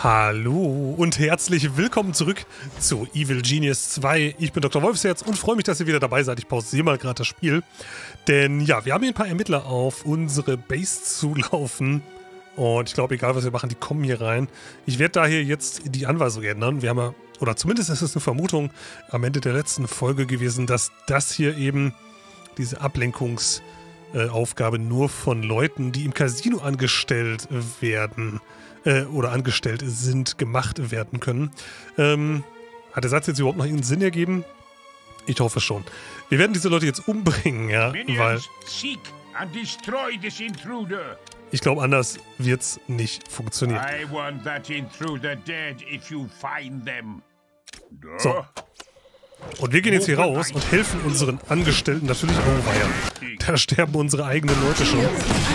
Hallo und herzlich willkommen zurück zu Evil Genius 2. Ich bin Dr. Wolfsherz und freue mich, dass ihr wieder dabei seid. Ich pausiere mal gerade das Spiel. Denn ja, wir haben hier ein paar Ermittler auf unsere Base zulaufen. Und ich glaube, egal was wir machen, die kommen hier rein. Ich werde daher jetzt die Anweisung ändern. Wir haben ja, oder zumindest ist es eine Vermutung am Ende der letzten Folge gewesen, dass das hier eben diese Ablenkungsaufgabe nur von Leuten, die im Casino angestellt werden, oder angestellt sind, gemacht werden können. Hat der Satz jetzt überhaupt noch einen Sinn ergeben? Ich hoffe schon. Wir werden diese Leute jetzt umbringen, ja, weil ich glaube, anders wird's nicht funktionieren. So. Und wir gehen jetzt hier raus und helfen unseren Angestellten natürlich auch weiter. Da sterben unsere eigenen Leute schon.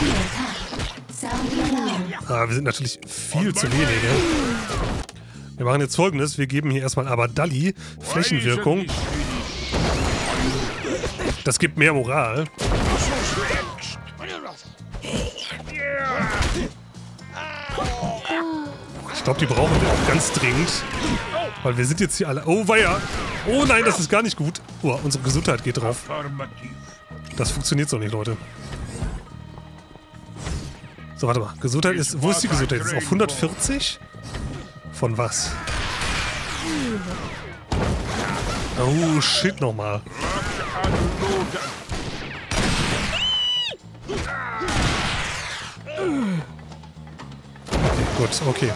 Wir sind natürlich viel zu wenige. Wir machen jetzt Folgendes. Wir geben hier erstmal Abadali Flächenwirkung. Das gibt mehr Moral. Ich glaube, die brauchen wir auch ganz dringend. Weil wir sind jetzt hier alle... Oh, weia! Oh nein, das ist gar nicht gut. Oh, unsere Gesundheit geht drauf. Das funktioniert so nicht, Leute. So, warte mal. Gesundheit ist... Wo ist die Gesundheit? Ist auf 140? Von was? Oh, shit, nochmal. Gut, okay.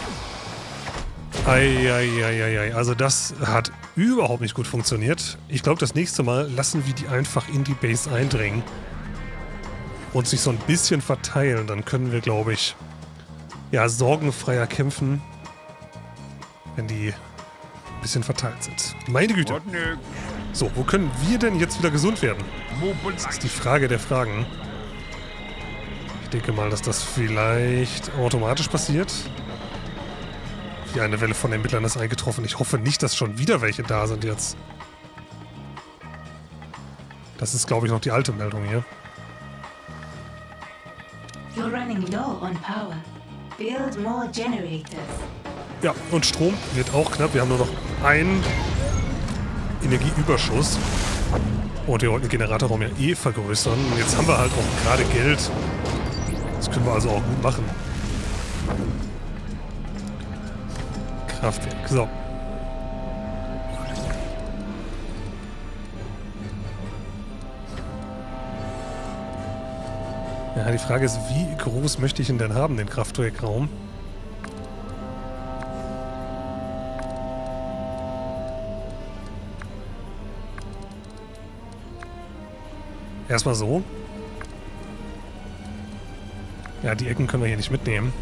Eieieiei. Also das hat überhaupt nicht gut funktioniert. Ich glaube, das nächste Mal lassen wir die einfach in die Base eindringen. Und sich so ein bisschen verteilen. Dann können wir, glaube ich, ja, sorgenfreier kämpfen, wenn die ein bisschen verteilt sind. Meine Güte. So, wo können wir denn jetzt wieder gesund werden? Das ist die Frage der Fragen. Ich denke mal, dass das vielleicht automatisch passiert. Hier eine Welle von Ermittlern ist eingetroffen. Ich hoffe nicht, dass schon wieder welche da sind jetzt. Das ist, glaube ich, noch die alte Meldung hier. You're running low on power. Build more generators. Ja, und Strom wird auch knapp. Wir haben nur noch einen Energieüberschuss. Und wir wollten den Generatorraum ja eh vergrößern. Jetzt haben wir halt auch gerade Geld. Das können wir also auch gut machen. Kraftwerk. So. Ja, die Frage ist, wie groß möchte ich ihn denn haben, den Kraftwerkraum? Erstmal so. Ja, die Ecken können wir hier nicht mitnehmen.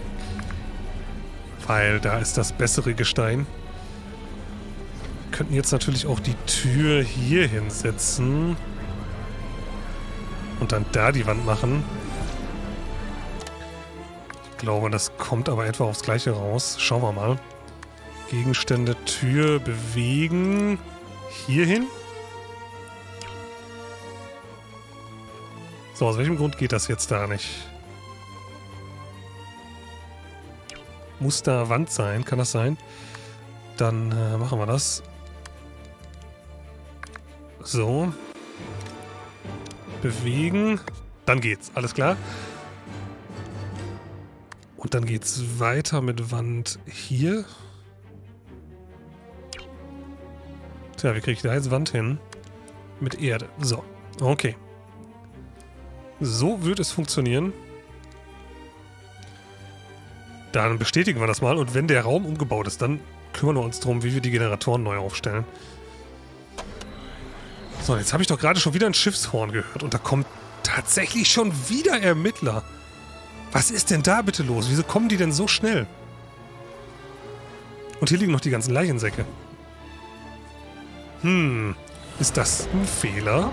Weil da ist das bessere Gestein. Wir könnten jetzt natürlich auch die Tür hier hinsetzen. Und dann da die Wand machen. Ich glaube, das kommt aber etwa aufs Gleiche raus. Schauen wir mal. Gegenstände, Tür bewegen. Hier hin. So, aus welchem Grund geht das jetzt da nicht? Muss da Wand sein? Kann das sein? Dann machen wir das. So. Bewegen. Dann geht's. Alles klar. Und dann geht's weiter mit Wand hier. Tja, wie kriege ich da jetzt Wand hin? Mit Erde. So. Okay. So wird es funktionieren. Dann bestätigen wir das mal. Und wenn der Raum umgebaut ist, dann kümmern wir uns darum, wie wir die Generatoren neu aufstellen. So, jetzt habe ich doch gerade schon wieder ein Schiffshorn gehört. Und da kommt tatsächlich schon wieder Ermittler. Was ist denn da bitte los? Wieso kommen die denn so schnell? Und hier liegen noch die ganzen Leichensäcke. Ist das ein Fehler?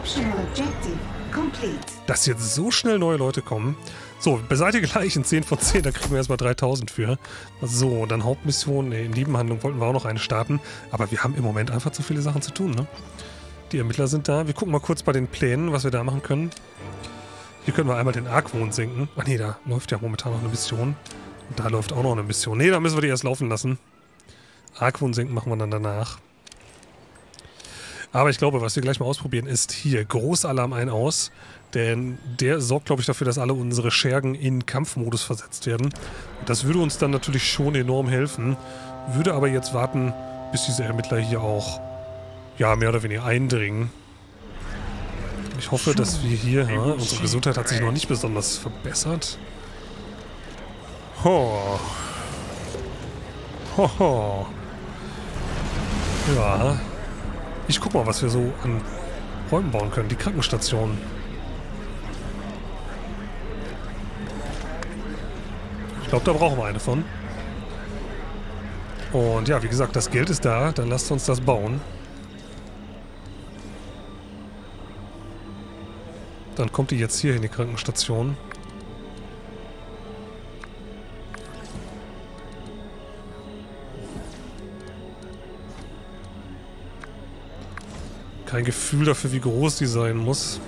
Dass jetzt so schnell neue Leute kommen. So, beseitige Leichen, 10 von 10, da kriegen wir erstmal 3000 für. So, dann Hauptmission, in Nebenhandlung wollten wir auch noch eine starten. Aber wir haben im Moment einfach zu viele Sachen zu tun, ne? Die Ermittler sind da. Wir gucken mal kurz bei den Plänen, was wir da machen können. Hier können wir einmal den Argwohn senken. Ach nee, da läuft ja momentan noch eine Mission. Und da läuft auch noch eine Mission. Ne, da müssen wir die erst laufen lassen. Argwohn senken machen wir dann danach. Aber ich glaube, was wir gleich mal ausprobieren, ist hier Großalarm ein-aus. Denn der sorgt, glaube ich, dafür, dass alle unsere Schergen in Kampfmodus versetzt werden. Das würde uns dann natürlich schon enorm helfen. Würde aber jetzt warten, bis diese Ermittler hier auch, ja, mehr oder weniger eindringen. Ich hoffe, dass wir hier, ja, unsere Gesundheit hat sich noch nicht besonders verbessert. Ho. Hoho. Ja. Ich guck mal, was wir so an Räumen bauen können. Die Krankenstation. Ich glaube, da brauchen wir eine von. Und ja, wie gesagt, das Geld ist da. Dann lasst uns das bauen. Dann kommt die jetzt hier in die Krankenstation. Kein Gefühl dafür, wie groß die sein muss.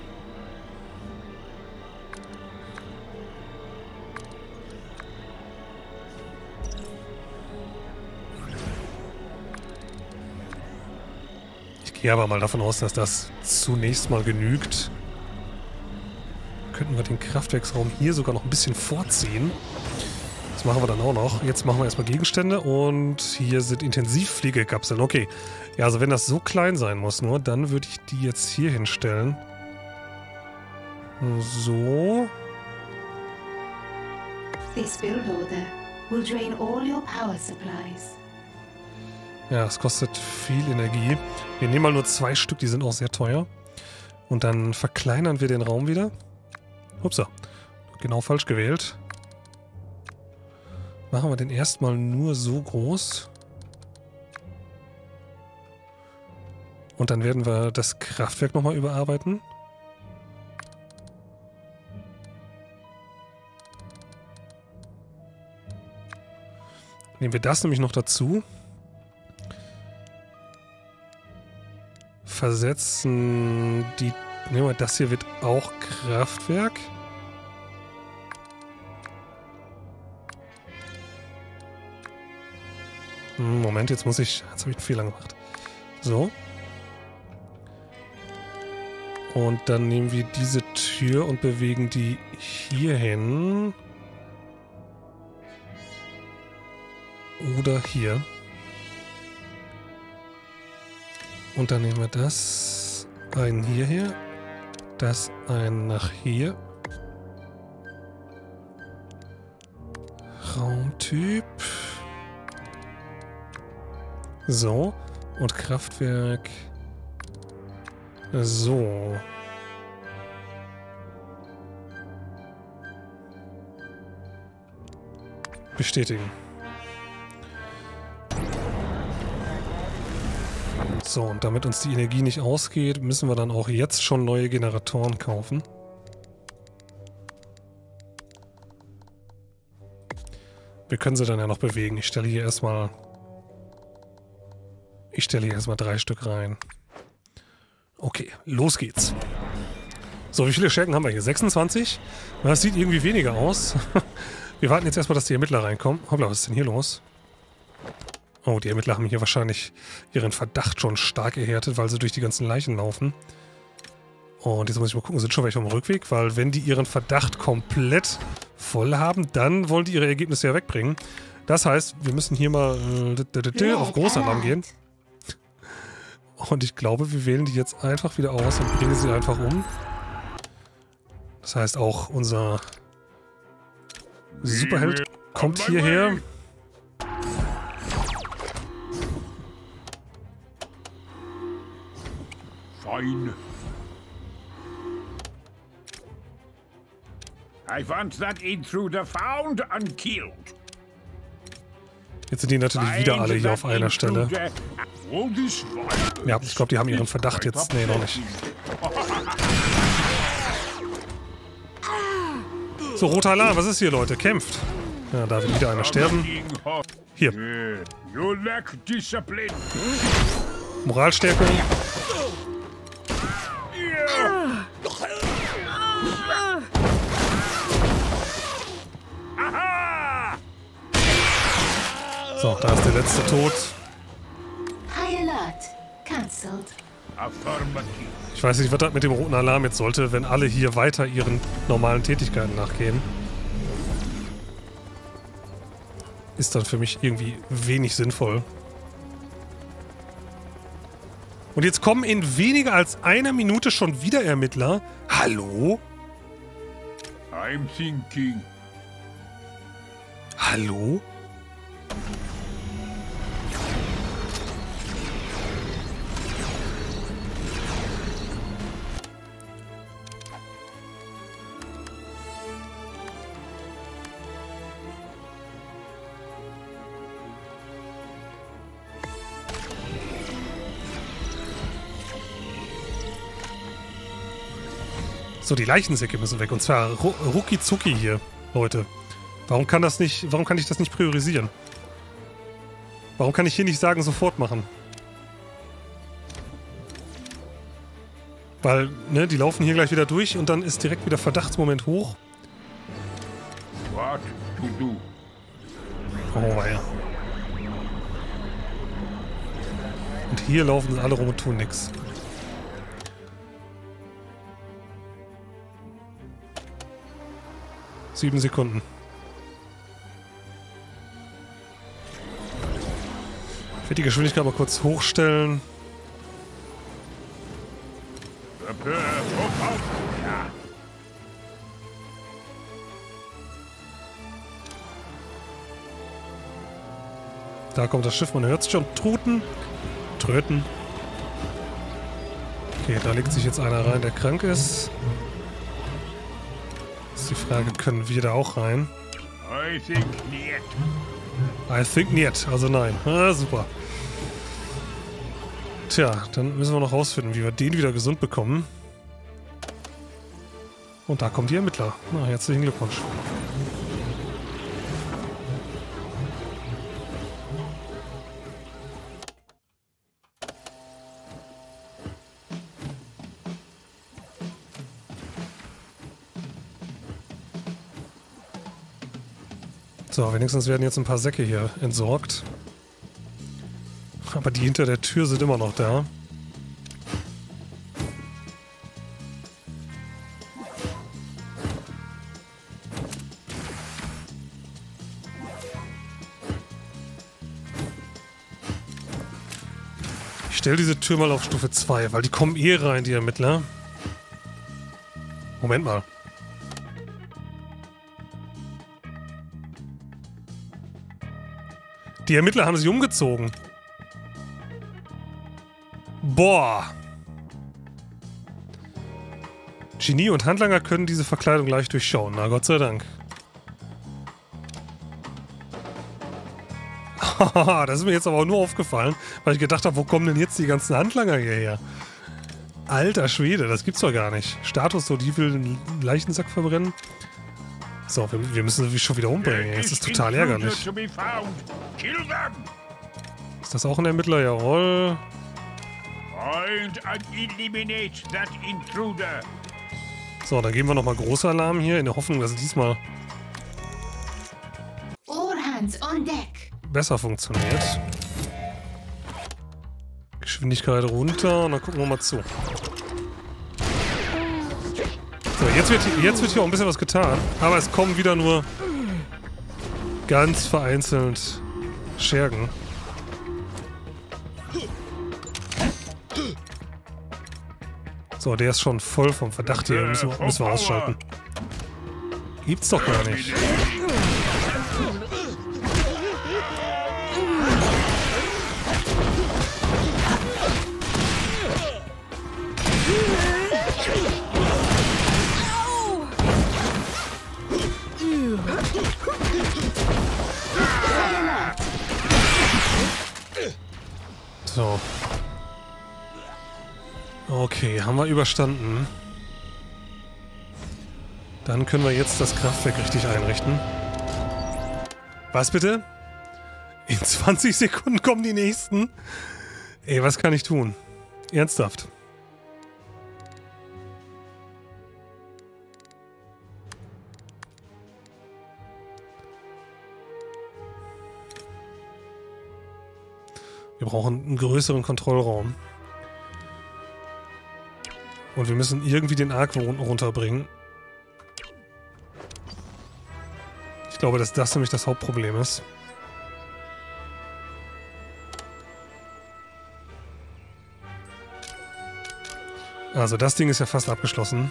Ich gehe aber mal davon aus, dass das zunächst mal genügt. Könnten wir den Kraftwerksraum hier sogar noch ein bisschen vorziehen. Das machen wir dann auch noch. Jetzt machen wir erstmal Gegenstände und hier sind Intensivpflegekapseln. Okay. Ja, also wenn das so klein sein muss nur, dann würde ich die jetzt hier hinstellen. So. This build order will drain all your power supplies. Ja, es kostet viel Energie. Wir nehmen mal nur 2 Stück, die sind auch sehr teuer. Und dann verkleinern wir den Raum wieder. Upsa. Genau falsch gewählt. Machen wir den erstmal nur so groß. Und dann werden wir das Kraftwerk nochmal überarbeiten. Nehmen wir das nämlich noch dazu. Versetzen die... Nehmen wir das hier, wird auch Kraftwerk. Moment, jetzt habe ich einen Fehler gemacht. So. Und dann nehmen wir diese Tür und bewegen die hier hin. Oder hier. Und dann nehmen wir das einen hierher. Das einen nach hier. Raumtyp. So. Und Kraftwerk. So. Bestätigen. So, und damit uns die Energie nicht ausgeht, müssen wir dann auch jetzt schon neue Generatoren kaufen. Wir können sie dann ja noch bewegen. Ich stelle hier erstmal 3 Stück rein. Okay, los geht's. So, wie viele Schergen haben wir hier? 26? Das sieht irgendwie weniger aus. Wir warten jetzt erstmal, dass die Ermittler reinkommen. Hoppla, was ist denn hier los? Oh, die Ermittler haben hier wahrscheinlich ihren Verdacht schon stark erhärtet, weil sie durch die ganzen Leichen laufen. Und jetzt muss ich mal gucken, sind schon welche am Rückweg? Weil wenn die ihren Verdacht komplett voll haben, dann wollen die ihre Ergebnisse ja wegbringen. Das heißt, wir müssen hier mal auf Großalarm gehen. Und ich glaube, wir wählen die jetzt einfach wieder aus und bringen sie einfach um. Das heißt, auch unser Superheld kommt hierher. Fine. I want that intruder found and killed. Jetzt sind die natürlich wieder alle hier auf einer Stelle. Ja, ich glaube, die haben ihren Verdacht jetzt. Nee, noch nicht. So, roter Alarm, was ist hier, Leute? Kämpft. Ja, da wird wieder einer sterben. Hier. Moralstärkung. So, da ist der letzte tot. High alert. Cancelled. Affirmative. Ich weiß nicht, was das mit dem roten Alarm jetzt sollte, wenn alle hier weiter ihren normalen Tätigkeiten nachgehen. Ist dann für mich irgendwie wenig sinnvoll. Und jetzt kommen in weniger als einer Minute schon wieder Ermittler. Hallo? I'm thinking. Hallo? So, die Leichensäcke müssen weg. Und zwar rucki zucki hier, Leute. Warum kann ich das nicht priorisieren? Warum kann ich hier nicht sagen, sofort machen? Weil, ne, die laufen hier gleich wieder durch und dann ist direkt wieder Verdachtsmoment hoch. What to do? Oh, ja. Und hier laufen sie alle rum und tun nichts. Sieben Sekunden. Ich werde die Geschwindigkeit mal kurz hochstellen. Da kommt das Schiff, man hört es schon. Truten. Tröten. Okay, da legt sich jetzt einer rein, der krank ist. Ist die Frage, können wir da auch rein? I think not. I think not, also nein. Ah, super. Tja, dann müssen wir noch rausfinden, wie wir den wieder gesund bekommen. Und da kommen die Ermittler. Na, herzlichen Glückwunsch. So, wenigstens werden jetzt ein paar Säcke hier entsorgt. Aber die hinter der Tür sind immer noch da. Ich stelle diese Tür mal auf Stufe 2, weil die kommen eh rein, die Ermittler. Moment mal. Die Ermittler haben sich umgezogen. Boah. Genie und Handlanger können diese Verkleidung leicht durchschauen. Na, Gott sei Dank. Das ist mir jetzt aber auch nur aufgefallen, weil ich gedacht habe, wo kommen denn jetzt die ganzen Handlanger hierher? Alter Schwede, das gibt's doch gar nicht. Status, so die will den Leichensack verbrennen. So, wir müssen sie schon wieder umbringen. Das ist total ärgerlich. Ist das auch ein Ermittler? Jawohl. Find and eliminate that intruder. So, dann geben wir nochmal Großalarm hier, in der Hoffnung, dass es diesmal All hands on deck. besser funktioniert. Geschwindigkeit runter und dann gucken wir mal zu. So, jetzt wird hier auch ein bisschen was getan, aber es kommen wieder nur ganz vereinzelt Schergen. So, der ist schon voll vom Verdacht hier. Müssen wir ausschalten. Gibt's doch gar nicht. So. Okay, haben wir überstanden. Dann können wir jetzt das Kraftwerk richtig einrichten. Was bitte? In 20 Sekunden kommen die nächsten? Ey, was kann ich tun? Ernsthaft. Wir brauchen einen größeren Kontrollraum. Und wir müssen irgendwie den Argwohn runterbringen. Ich glaube, dass das nämlich das Hauptproblem ist. Also das Ding ist ja fast abgeschlossen.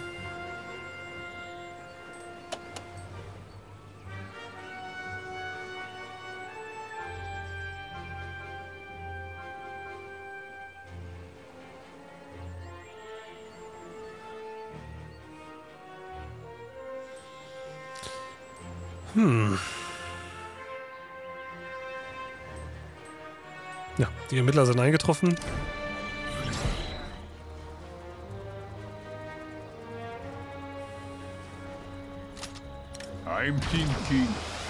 Ja, die Ermittler sind eingetroffen. I'm thinking.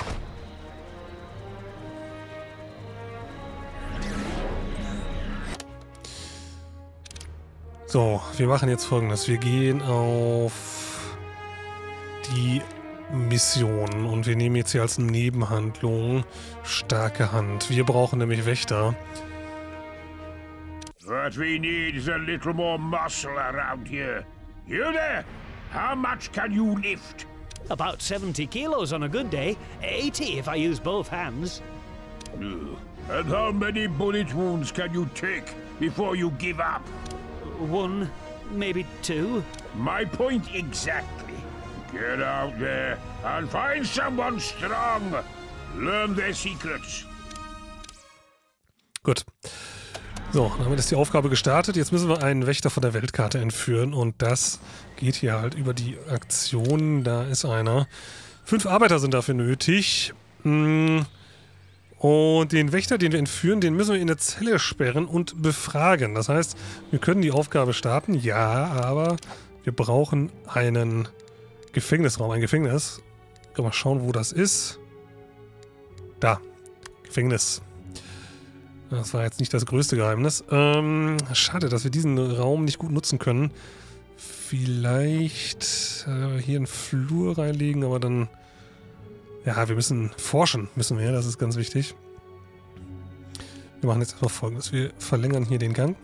So, wir machen jetzt Folgendes. Wir gehen auf die Mission und wir nehmen jetzt hier als Nebenhandlung starke Hand. Wir brauchen nämlich Wächter. What we need is a little more muscle around here. You there? How much can you lift? About 70 kilos on a good day. 80 if I use both hands. And how many bullet wounds can you take before you give up? 1, maybe 2. My point exactly. Get out there and find someone strong. Learn their secrets. Gut. So, dann haben wir jetzt die Aufgabe gestartet. Jetzt müssen wir einen Wächter von der Weltkarte entführen und das geht hier halt über die Aktion. Da ist einer. 5 Arbeiter sind dafür nötig. Und den Wächter, den wir entführen, den müssen wir in eine Zelle sperren und befragen. Das heißt, wir können die Aufgabe starten, ja, aber wir brauchen einen Gefängnisraum, ein Gefängnis. Können wir mal schauen, wo das ist. Da. Gefängnis. Das war jetzt nicht das größte Geheimnis. Schade, dass wir diesen Raum nicht gut nutzen können. Vielleicht hier einen Flur reinlegen, aber dann... Ja, wir müssen forschen, müssen wir. Das ist ganz wichtig. Wir machen jetzt erstmal Folgendes. Wir verlängern hier den Gang.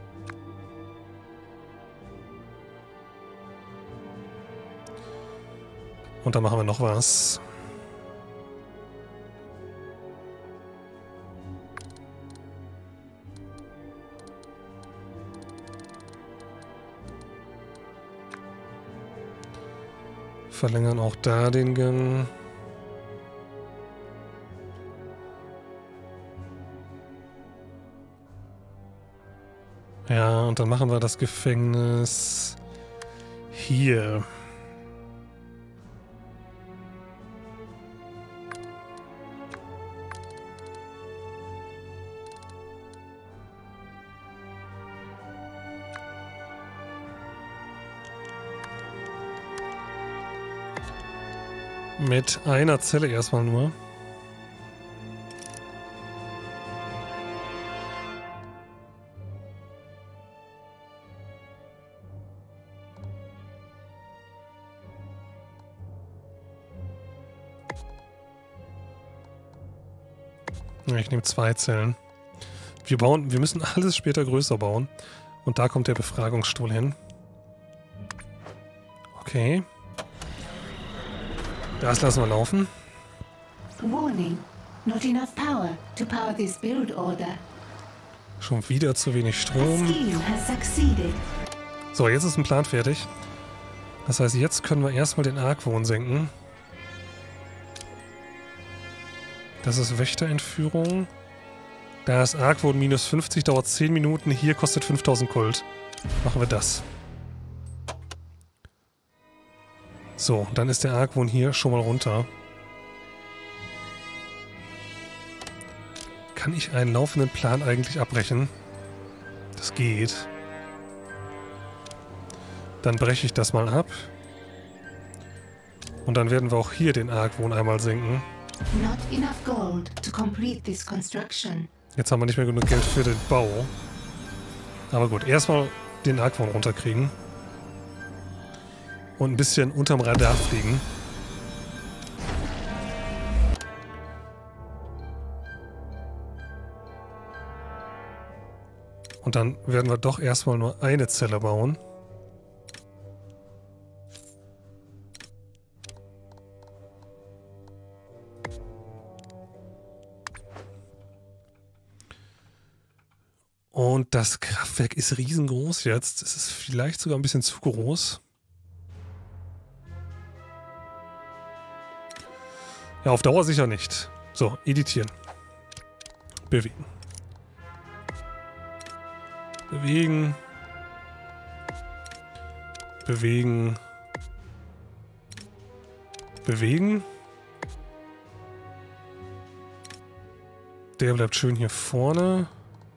Und dann machen wir noch was. Verlängern auch da den Gang. Ja, und dann machen wir das Gefängnis hier. Mit einer Zelle erstmal nur. Ich nehme 2 Zellen. Wir müssen alles später größer bauen. Und da kommt der Befragungsstuhl hin. Okay. Das lassen wir laufen. Warning. Not enough power to power this build order. Schon wieder zu wenig Strom. Scheme has succeeded. So, jetzt ist ein Plan fertig. Das heißt, jetzt können wir erstmal den Argwohn senken. Das ist Wächterentführung. Da ist Argwohn minus 50, dauert 10 Minuten. Hier kostet 5000 Gold. Machen wir das. So, dann ist der Argwohn hier schon mal runter. Kann ich einen laufenden Plan eigentlich abbrechen? Das geht. Dann breche ich das mal ab. Und dann werden wir auch hier den Argwohn einmal senken. Not enough gold to complete this construction. Jetzt haben wir nicht mehr genug Geld für den Bau. Aber gut, erstmal den Argwohn runterkriegen. Und ein bisschen unterm Radar fliegen. Und dann werden wir doch erstmal nur eine Zelle bauen. Und das Kraftwerk ist riesengroß jetzt. Es ist vielleicht sogar ein bisschen zu groß. Ja, auf Dauer sicher nicht. So, editieren. Bewegen. Bewegen. Bewegen. Bewegen. Der bleibt schön hier vorne.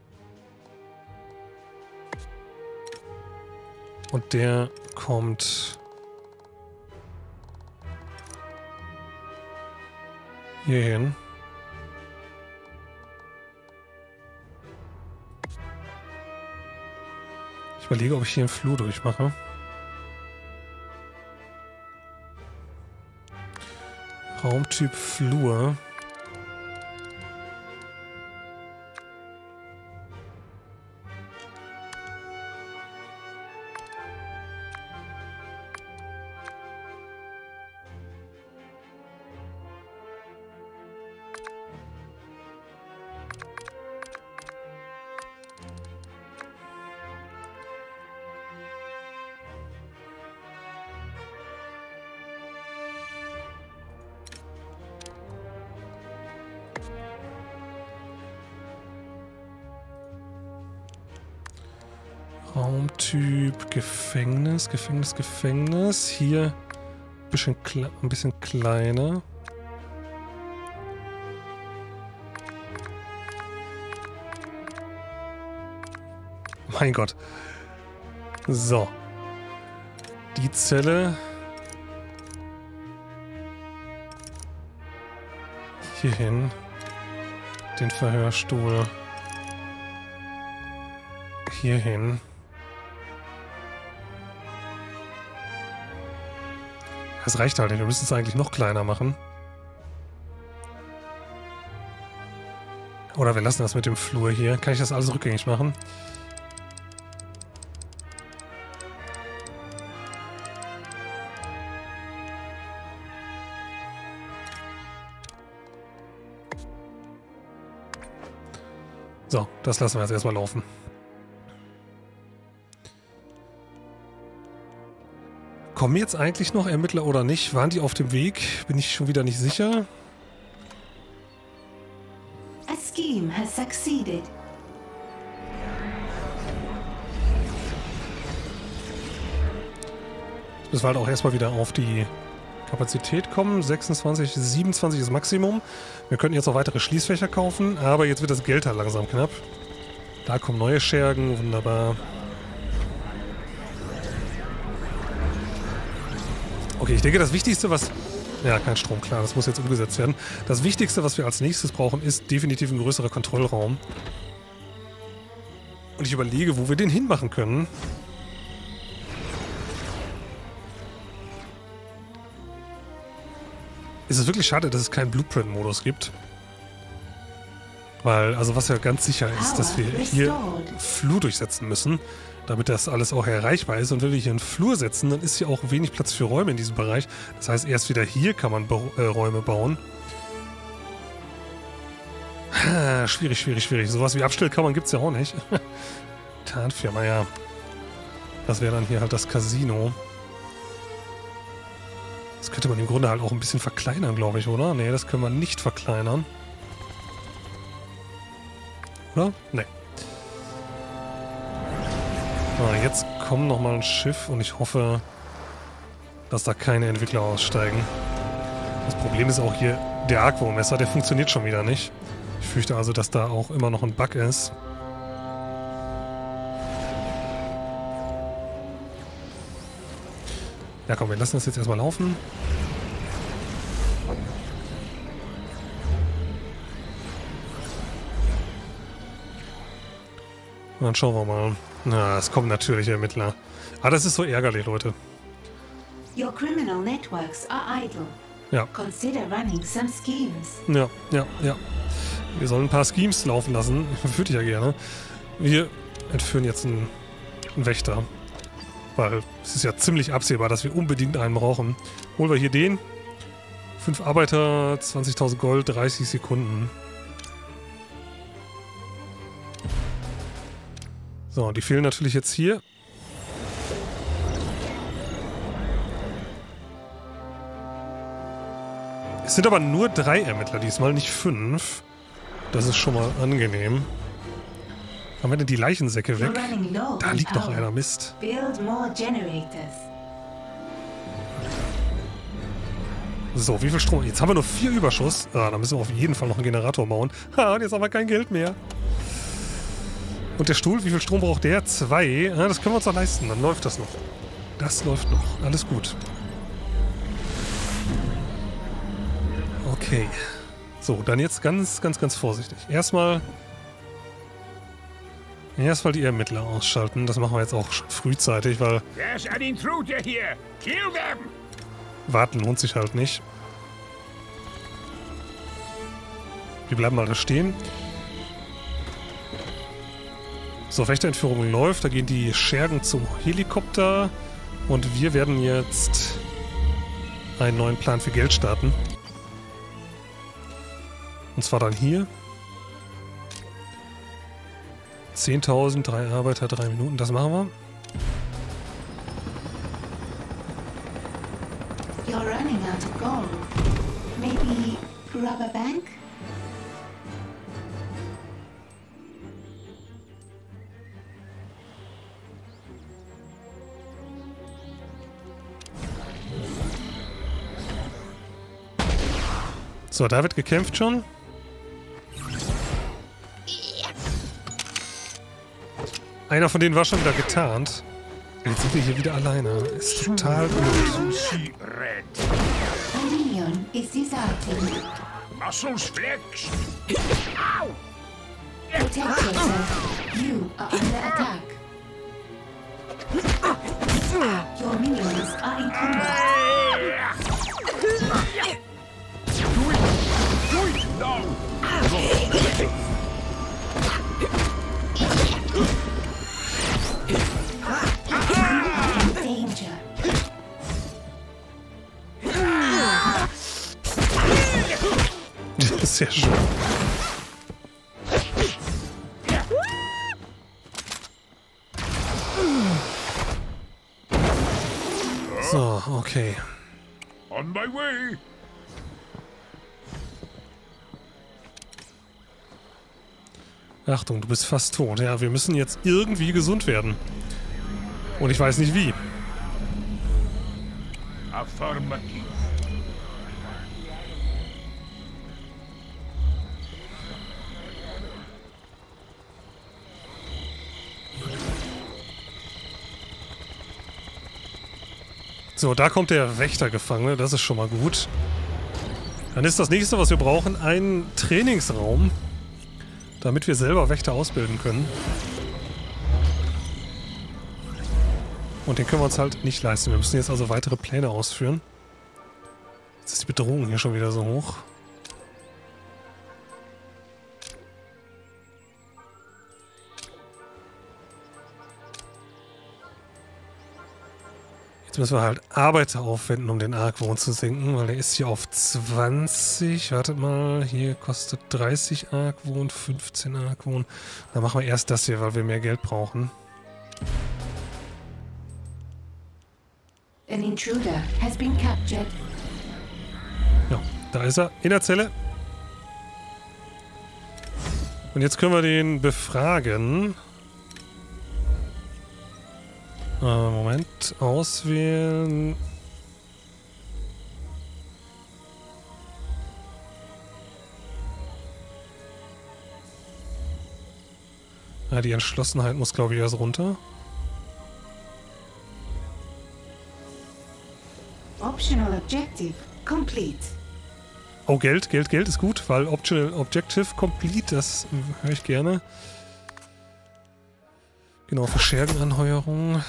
Und der kommt hier hin. Ich überlege, ob ich hier einen Flur durchmache. Raumtyp Flur. Raumtyp Gefängnis, Gefängnis. Hier ein bisschen kleiner. Mein Gott. So. Die Zelle. Hier hin. Den Verhörstuhl. Hier hin. Das reicht halt nicht. Wir müssen es eigentlich noch kleiner machen. Oder wir lassen das mit dem Flur hier. Kann ich das alles rückgängig machen? So, das lassen wir jetzt erstmal laufen. Kommen jetzt eigentlich noch Ermittler oder nicht? Waren die auf dem Weg? Bin ich schon wieder nicht sicher. A scheme has succeeded. Jetzt müssen wir halt auch erstmal wieder auf die Kapazität kommen. 26, 27 ist Maximum. Wir könnten jetzt noch weitere Schließfächer kaufen, aber jetzt wird das Geld halt langsam knapp. Da kommen neue Schergen, wunderbar. Okay, ich denke, das Wichtigste, was... Ja, kein Strom, klar, das muss jetzt umgesetzt werden. Das Wichtigste, was wir als nächstes brauchen, ist definitiv ein größerer Kontrollraum. Und ich überlege, wo wir den hinmachen können. Es ist wirklich schade, dass es keinen Blueprint-Modus gibt. Weil, also was ja ganz sicher ist, dass wir hier Flur durchsetzen müssen, damit das alles auch erreichbar ist. Und wenn wir hier einen Flur setzen, dann ist hier auch wenig Platz für Räume in diesem Bereich. Das heißt, erst wieder hier kann man Räume bauen. Schwierig, schwierig, schwierig. Sowas wie Abstellkammern gibt es ja auch nicht. Tarnfirma, ja. Das wäre dann hier halt das Casino. Das könnte man im Grunde halt auch ein bisschen verkleinern, glaube ich, oder? Nee, das können wir nicht verkleinern. Oder? Nee. Ah, jetzt kommt nochmal ein Schiff und ich hoffe, dass da keine Entwickler aussteigen. Das Problem ist auch hier, der Aquo-Messer, der funktioniert schon wieder nicht. Ich fürchte also, dass da auch immer noch ein Bug ist. Ja komm, wir lassen das jetzt erstmal laufen. Und dann schauen wir mal. Na, es kommen natürlich Ermittler. Aber das ist so ärgerlich, Leute. Your criminal networks are idle. Ja. Consider running some schemes. Ja. Wir sollen ein paar Schemes laufen lassen. Würde ich ja gerne. Wir entführen jetzt einen Wächter. Weil es ist ja ziemlich absehbar, dass wir unbedingt einen brauchen. Holen wir hier den. 5 Arbeiter, 20.000 Gold, 30 Sekunden. So, die fehlen natürlich jetzt hier. Es sind aber nur 3 Ermittler diesmal, nicht 5. Das ist schon mal angenehm. Haben wir denn die Leichensäcke weg? Da liegt noch einer, Mist. So, wie viel Strom? Jetzt haben wir nur 4 Überschuss. Ah, da müssen wir auf jeden Fall noch einen Generator bauen. Ha, und jetzt haben wir kein Geld mehr. Und der Stuhl, wie viel Strom braucht der? 2. Ah, das können wir uns doch leisten, dann läuft das noch. Das läuft noch. Alles gut. Okay. So, dann jetzt ganz vorsichtig. Erstmal die Ermittler ausschalten. Das machen wir jetzt auch frühzeitig, weil There's an intruder here. Kill them. warten lohnt sich halt nicht. Wir bleiben mal da stehen. So, Wächterentführung läuft. Da gehen die Schergen zum Helikopter. Und wir werden jetzt einen neuen Plan für Geld starten. Und zwar dann hier. 10.000, 3 Arbeiter, 3 Minuten. Das machen wir. You're running out of gold. Maybe rob a bank? So, da wird gekämpft schon. Einer von denen war schon wieder getarnt. Jetzt sind wir hier wieder alleine. Ist total blöd. See red. A minion is deserting. Muscles flexed. Ow! Protect yourself. You are under attack. Your minions are in combat. Do it now. Danger. Sehr schön. So, okay. On my way. Achtung, du bist fast tot. Ja, wir müssen jetzt irgendwie gesund werden. Und ich weiß nicht wie. Affirmative. So, da kommt der Wächtergefangene. Das ist schon mal gut. Dann ist das nächste, was wir brauchen, ein Trainingsraum, damit wir selber Wächter ausbilden können. Und den können wir uns halt nicht leisten. Wir müssen jetzt also weitere Pläne ausführen. Jetzt ist die Bedrohung hier schon wieder so hoch. Jetzt müssen wir halt Arbeiter aufwenden, um den Argwohn zu senken, weil der ist hier auf 20. Wartet mal, hier kostet 30 Argwohn, 15 Argwohn. Dann machen wir erst das hier, weil wir mehr Geld brauchen. An intruder has been captured. Ja, da ist er, in der Zelle. Und jetzt können wir den befragen. Moment, auswählen. Ja, die Entschlossenheit muss, glaube ich, erst runter. Optional objective complete. Oh, Geld ist gut, weil Optional Objective Complete, das höre ich gerne. Genau, für Schergenanheuerung.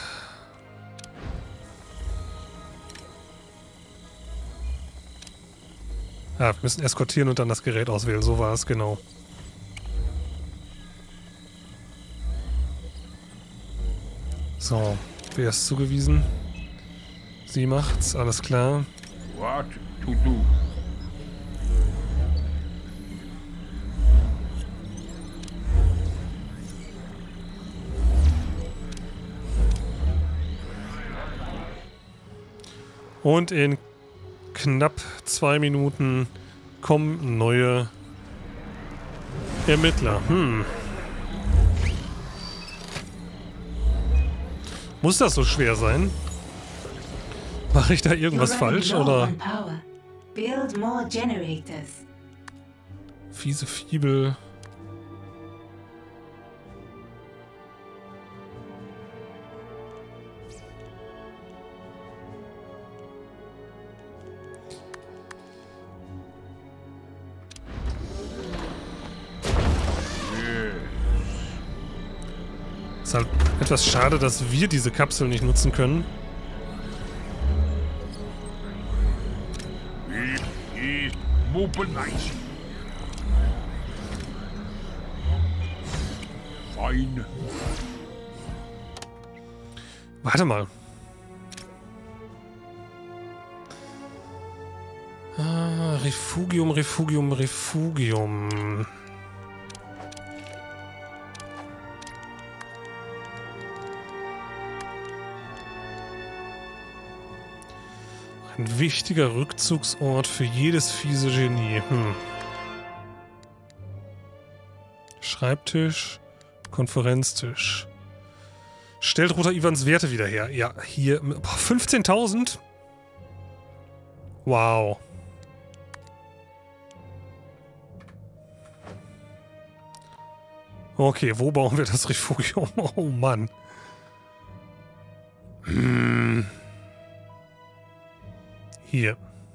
Ja, wir müssen eskortieren und dann das Gerät auswählen, so war es, genau. So, wer ist zugewiesen? Sie macht's, alles klar. What to do? Und in knapp 2 Minuten kommen neue Ermittler. Muss das so schwer sein? Mache ich da irgendwas falsch, oder? Build more generators. Fiese Fibel. Ist halt etwas schade, dass wir diese Kapsel nicht nutzen können. Fein. Warte mal. Refugium, Refugium, Refugium. Ein wichtiger Rückzugsort für jedes fiese Genie. Schreibtisch, Konferenztisch. Stellt Roter Ivans Werte wieder her. Ja, hier. 15.000? Wow. Okay, wo bauen wir das Refugium? Oh Mann. Hier.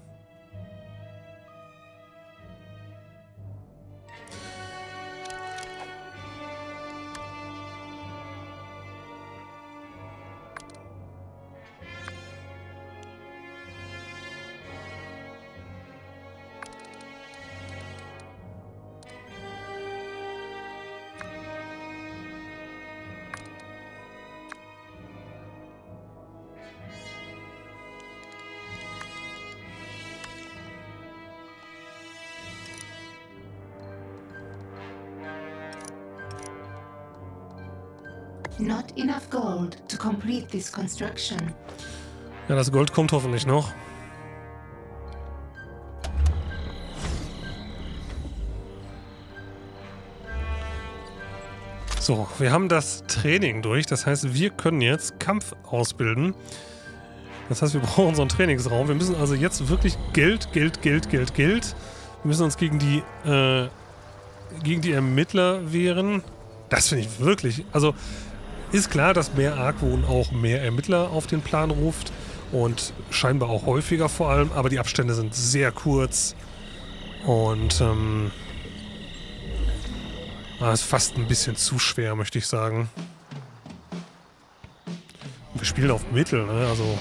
Not enough gold to complete this construction. Ja, das Gold kommt hoffentlich noch. So, wir haben das Training durch. Das heißt, wir können jetzt Kampf ausbilden. Das heißt, wir brauchen so einen Trainingsraum. Wir müssen also jetzt wirklich Geld. Wir müssen uns gegen die Ermittler wehren. Das finde ich wirklich... Also, ist klar, dass mehr Argwohn auch mehr Ermittler auf den Plan ruft. Und scheinbar auch häufiger vor allem. Aber die Abstände sind sehr kurz. Und, ist fast ein bisschen zu schwer, möchte ich sagen. Wir spielen auf Mittel, ne? Also...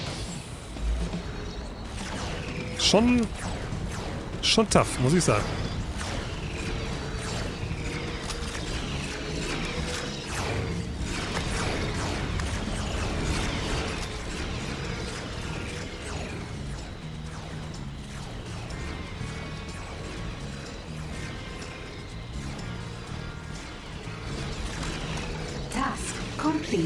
Schon tough, muss ich sagen. Task complete.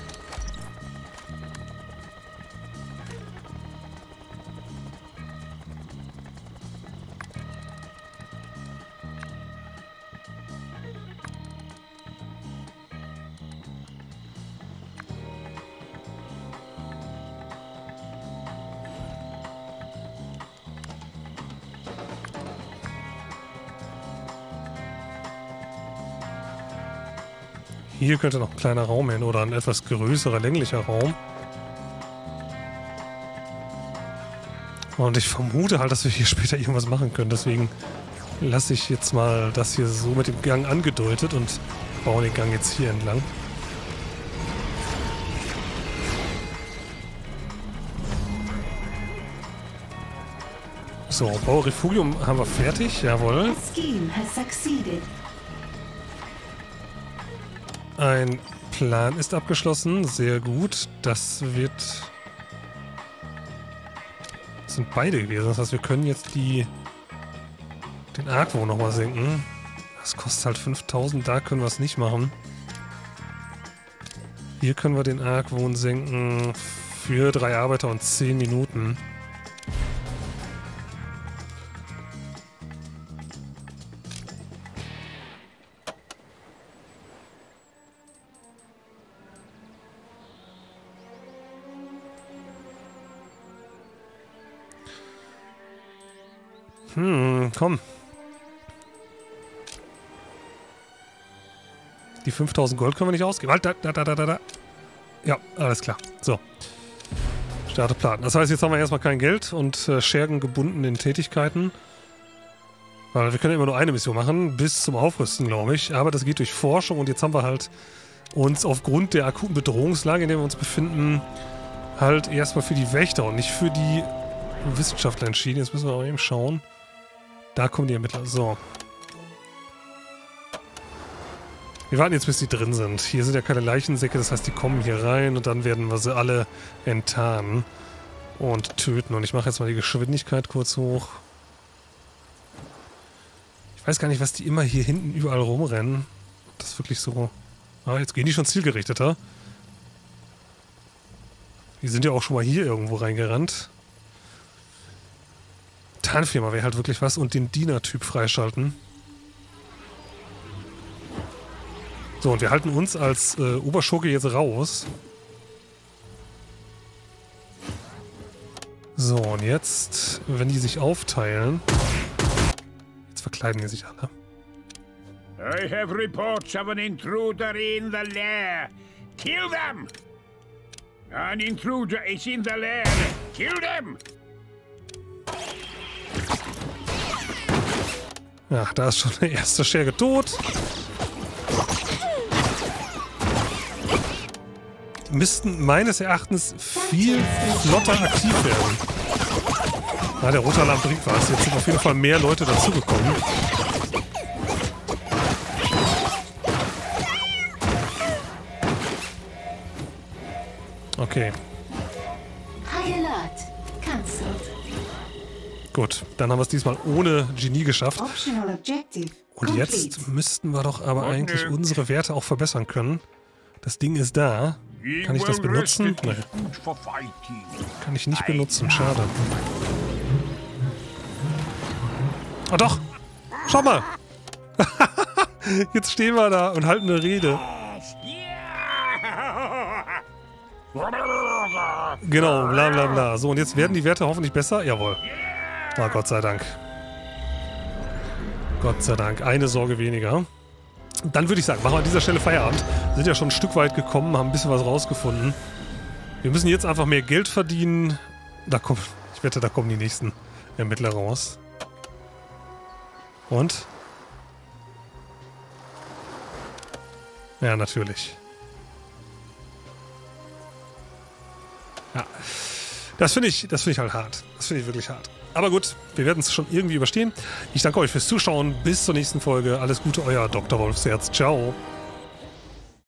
Hier könnte noch ein kleiner Raum hin oder ein etwas größerer, länglicher Raum. Und ich vermute halt, dass wir hier später irgendwas machen können. Deswegen lasse ich jetzt mal das hier so mit dem Gang angedeutet und baue den Gang jetzt hier entlang. So, Bau Refugium haben wir fertig, jawohl. The scheme has succeeded. Ein Plan ist abgeschlossen. Sehr gut. Das sind beide gewesen. Das heißt, wir können jetzt den Argwohn nochmal senken. Das kostet halt 5000. Da können wir es nicht machen. Hier können wir den Argwohn senken für 3 Arbeiter und 10 Minuten. Komm. Die 5000 Gold können wir nicht ausgeben. Halt, da. Ja, alles klar. So. Starte Plan. Das heißt, jetzt haben wir erstmal kein Geld und Schergen gebunden in Tätigkeiten. Weil wir können ja immer nur eine Mission machen, bis zum Aufrüsten, glaube ich. Aber das geht durch Forschung und jetzt haben wir halt uns aufgrund der akuten Bedrohungslage, in der wir uns befinden, halt erstmal für die Wächter und nicht für die Wissenschaftler entschieden. Jetzt müssen wir auch eben schauen. Da kommen die Ermittler. So. Wir warten jetzt, bis die drin sind. Hier sind ja keine Leichensäcke, das heißt, die kommen hier rein und dann werden wir sie alle enttarnen und töten. Und ich mache jetzt mal die Geschwindigkeit kurz hoch. Ich weiß gar nicht, was die immer hier hinten überall rumrennen. Das ist wirklich so... Ah, jetzt gehen die schon zielgerichteter. Die sind ja auch schon mal hier irgendwo reingerannt. Tarnfirma wäre halt wirklich was und den Diener-Typ freischalten. So, und wir halten uns als Oberschurke jetzt raus. So, und jetzt, wenn die sich aufteilen... Jetzt verkleiden die sich alle. I have reports of an intruder in the lair. Kill them! An intruder is in the lair. Kill them! Ja, da ist schon der erste Scherge tot. Die müssten meines Erachtens viel flotter aktiv werden. Ah, der rote Alarm bringt was. Jetzt sind auf jeden Fall mehr Leute dazugekommen. Okay. High alert. Cancelled. Gut, dann haben wir es diesmal ohne Genie geschafft. Optional objective. Und jetzt müssten wir doch aber eigentlich unsere Werte auch verbessern können. Das Ding ist da. Kann ich das benutzen? Nee. Kann ich nicht benutzen, schade. Oh doch! Schau mal! Jetzt stehen wir da und halten eine Rede. Genau, bla bla bla. So, und jetzt werden die Werte hoffentlich besser? Jawohl. Oh, Gott sei Dank. Gott sei Dank. Eine Sorge weniger. Dann würde ich sagen, machen wir an dieser Stelle Feierabend. Wir sind ja schon ein Stück weit gekommen, haben ein bisschen was rausgefunden. Wir müssen jetzt einfach mehr Geld verdienen. Ich wette, da kommen die nächsten Ermittler raus. Und? Ja, natürlich. Ja. Das finde ich halt hart. Das finde ich wirklich hart. Aber gut, wir werden es schon irgendwie überstehen. Ich danke euch fürs Zuschauen. Bis zur nächsten Folge. Alles Gute, euer Dr. Wolfsherz. Ciao.